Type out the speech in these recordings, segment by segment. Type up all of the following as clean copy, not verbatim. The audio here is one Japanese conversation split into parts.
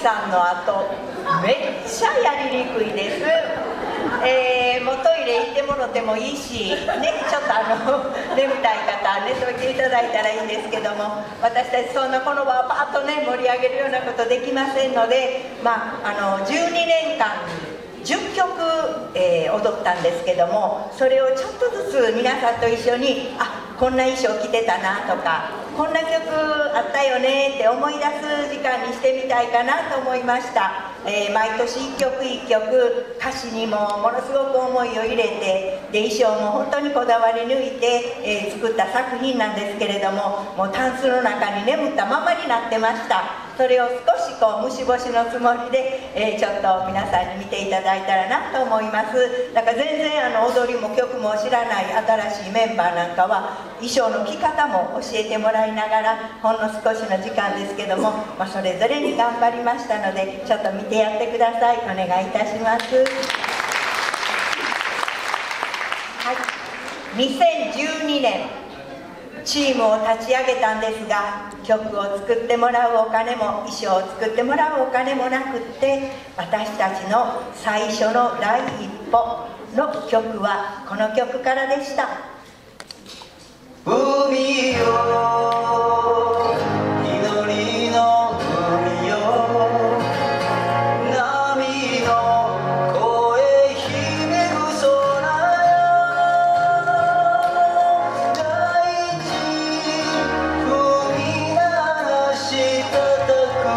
さんの後めっちゃやりにくいです。もうトイレ行ってもろてもいいし、ね、ちょっと眠たい方寝といていただいたらいいんですけども、私たちそんなこの場をパッとね盛り上げるようなことできませんので、12年間10曲、踊ったんですけども、それをちょっとずつ皆さんと一緒にこんな衣装着てたなとか、こんな曲あったよねって思い出す時間にしてみたいかなと思いました。毎年一曲一曲歌詞にもものすごく思いを入れて、で衣装も本当にこだわり抜いて、作った作品なんですけれども、もうタンスの中に眠ったままになってました。それを少し虫干しのつもりで、ちょっと皆さんに見ていただいたらなと思います。だから全然踊りも曲も知らない新しいメンバーなんかは衣装の着方も教えてもらいながら、ほんの少しの時間ですけども、それぞれに頑張りましたので、ちょっと見てやってください。お願いいたします。はい、2012年チームを立ち上げたんですが、曲を作ってもらうお金も衣装を作ってもらうお金もなくって、私たちの最初の第一歩の曲はこの曲からでした。 海よ祈りの海よ、波の声ひめぐそなよ、大地踏み鳴らしたたく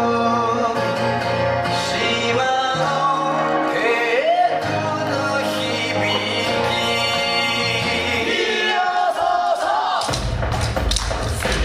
島の平空の響き、いやそうそう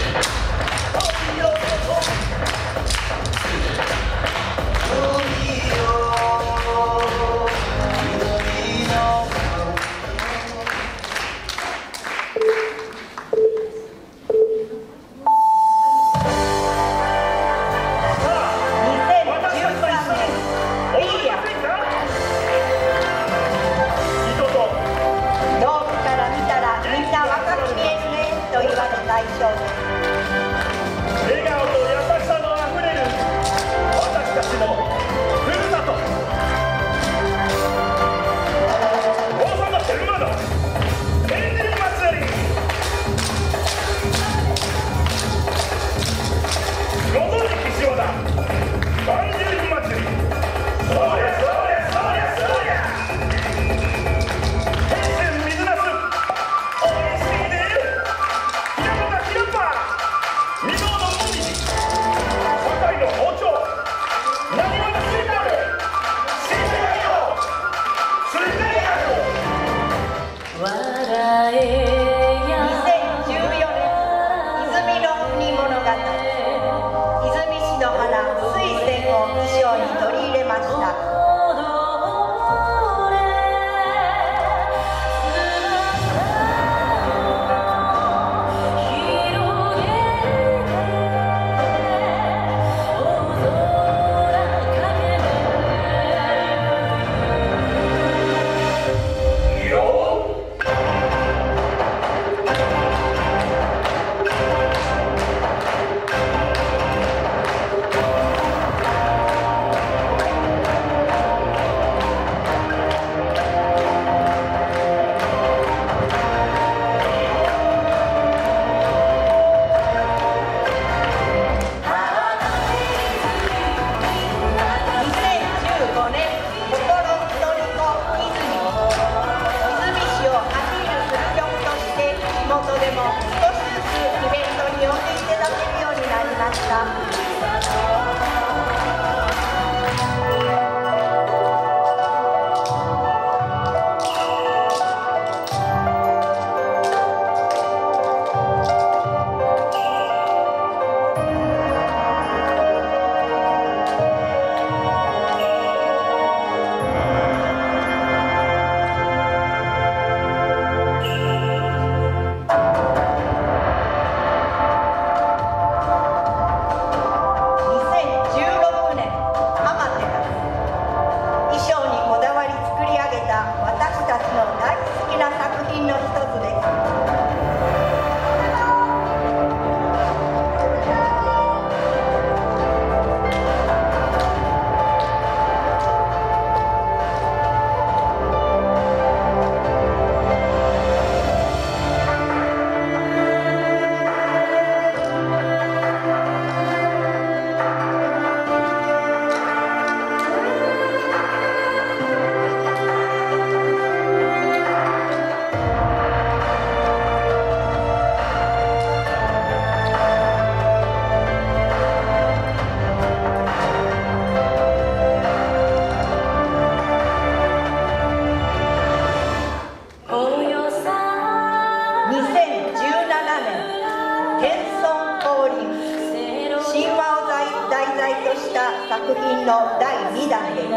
作品の第2弾です。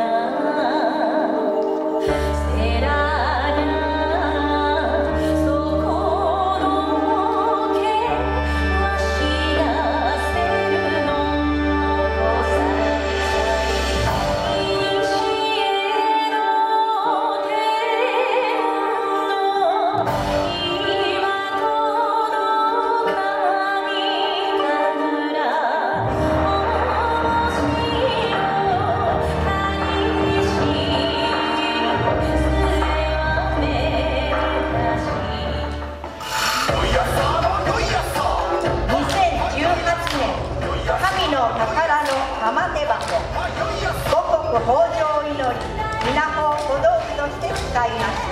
玉手箱、五穀豊穣を祈り、稲穂を小道具として使いました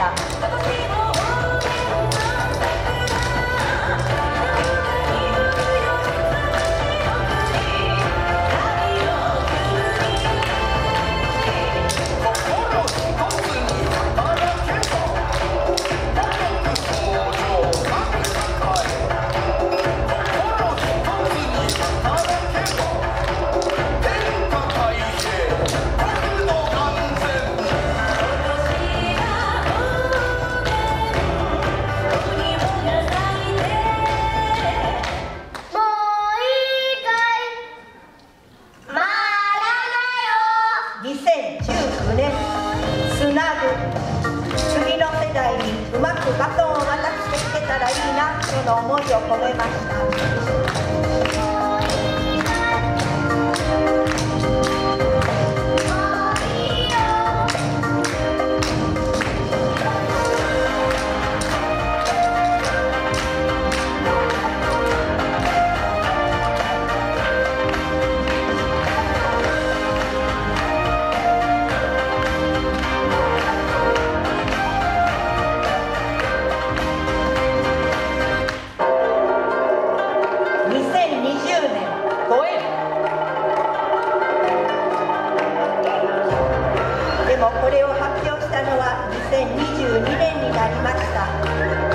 。2019年、つなぐ、次の世代にうまくバトンを渡していけたらいいなとの思いを込めました。これを発表したのは2022年になりました。